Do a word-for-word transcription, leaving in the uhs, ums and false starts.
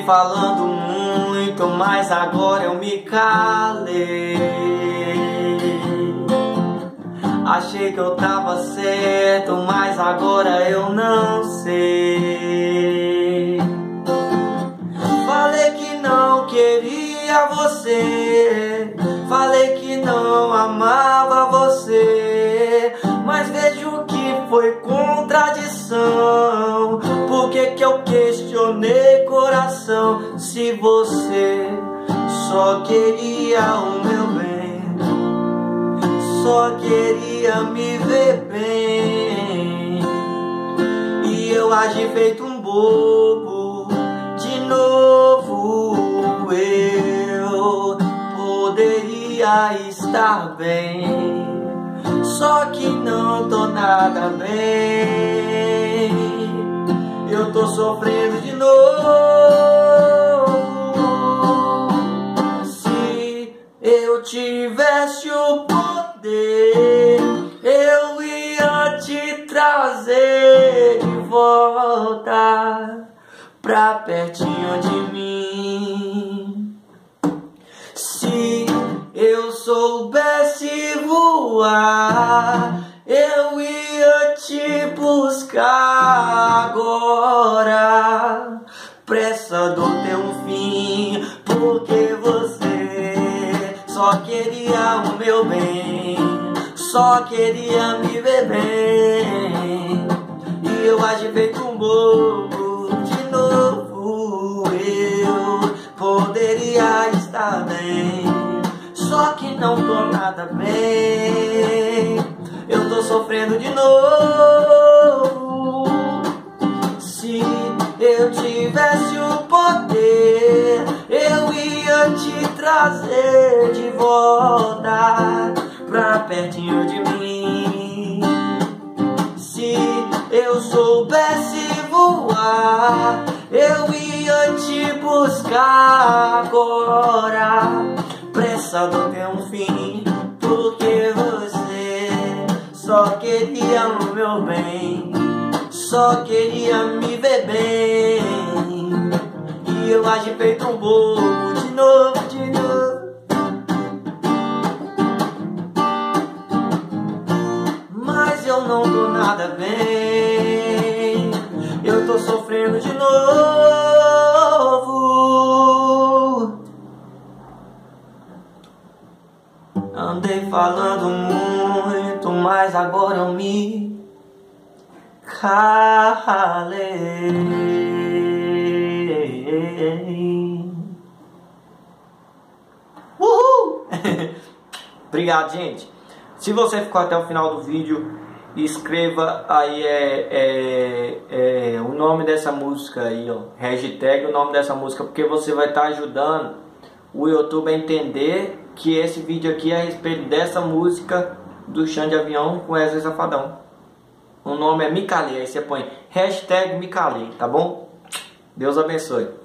Andei falando muito, mas agora eu me calei. Achei que eu tava certo, mas agora eu não sei. Falei que não queria você, falei que não amava você, mas vejo que foi contradição. Por que que eu questionei coração, se você só queria o meu bem, só queria me ver bem? E eu agi feito um bobo de novo. Eu poderia estar bem, só que não tô nada bem. Eu tô sofrendo de novo. Se eu tivesse o poder, eu ia te trazer de volta pra pertinho de mim. Se eu soubesse voar, eu ia te buscar agora. Pressa dor ter um fim, porque você só queria o meu bem, só queria me ver bem. E eu agi feito um bobo de novo. Eu poderia estar bem, só que não tô nada bem. Eu tô sofrendo de novo. Se eu tivesse o poder, eu ia te trazer de volta pra pertinho de mim. Se eu soubesse voar, eu ia te buscar agora. Pressa não tem um fim, porque você só queria o meu bem, só queria me ver bem. E eu agi feito um bobo de novo, de novo. Mas eu não tô nada bem, eu tô sofrendo de novo. Andei falando muito, mas agora eu me calei. Uhul! Obrigado, gente. Se você ficou até o final do vídeo, escreva aí é, é, é, o nome dessa música aí, ó, hashtag o nome dessa música, porque você vai estar ajudando o YouTube a entender que esse vídeo aqui é a respeito dessa música do Chão de Avião com Wesley Safadão. O nome é Me Calei, aí você põe hashtag Me Calei, tá bom? Deus abençoe.